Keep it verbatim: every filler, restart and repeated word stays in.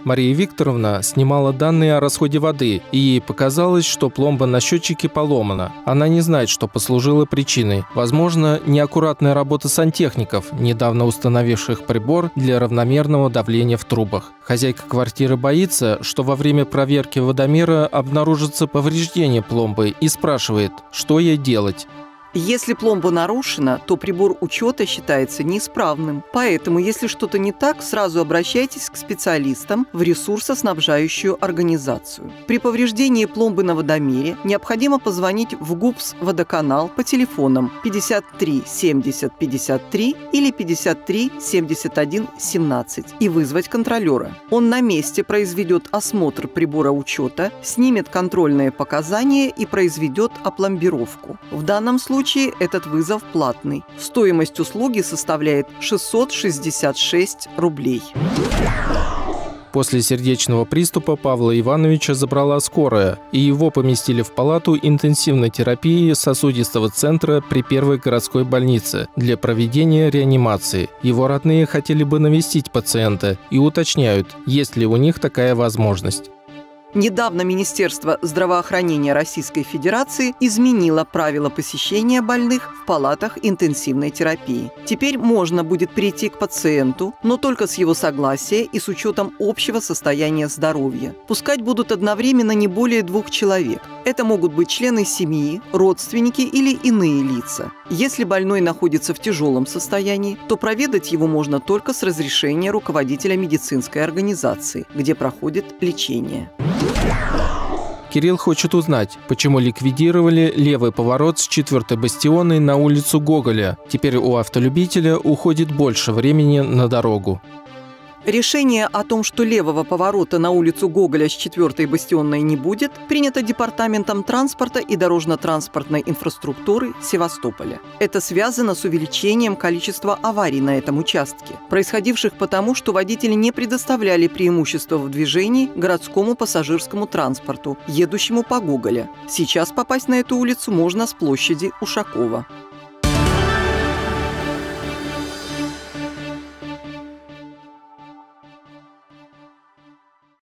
Мария Викторовна снимала данные о расходе воды, и ей показалось, что пломба на счетчике поломана. Она не знает, что послужило причиной. Возможно, неаккуратная работа сантехников, недавно установивших прибор для равномерного давления в трубах. Хозяйка квартиры боится, что во время проверки водомера обнаружится повреждение пломбы и спрашивает, что ей делать. Если пломба нарушена, то прибор учета считается неисправным. Поэтому, если что-то не так, сразу обращайтесь к специалистам в ресурсоснабжающую организацию. При повреждении пломбы на водомере необходимо позвонить в ГУПС «Водоканал» по телефонам пятьдесят три семьдесят пятьдесят три или пятьдесят три семьдесят один семнадцать и вызвать контролера. Он на месте произведет осмотр прибора учета, снимет контрольные показания и произведет опломбировку. В данном случае этот вызов платный. Стоимость услуги составляет шестьсот шестьдесят шесть рублей. После сердечного приступа Павла Ивановича забрала скорая, и его поместили в палату интенсивной терапии сосудистого центра при Первой городской больнице для проведения реанимации. Его родные хотели бы навестить пациента и уточняют, есть ли у них такая возможность. Недавно Министерство здравоохранения Российской Федерации изменило правила посещения больных в палатах интенсивной терапии. Теперь можно будет прийти к пациенту, но только с его согласия и с учетом общего состояния здоровья. Пускать будут одновременно не более двух человек. Это могут быть члены семьи, родственники или иные лица. Если больной находится в тяжелом состоянии, то проведать его можно только с разрешения руководителя медицинской организации, где проходит лечение. Кирилл хочет узнать, почему ликвидировали левый поворот с четвёртой бастионной на улицу Гоголя. Теперь у автолюбителя уходит больше времени на дорогу. Решение о том, что левого поворота на улицу Гоголя с четвёртой бастионной не будет, принято Департаментом транспорта и дорожно-транспортной инфраструктуры Севастополя. Это связано с увеличением количества аварий на этом участке, происходивших потому, что водители не предоставляли преимущество в движении городскому пассажирскому транспорту, едущему по Гоголя. Сейчас попасть на эту улицу можно с площади Ушакова.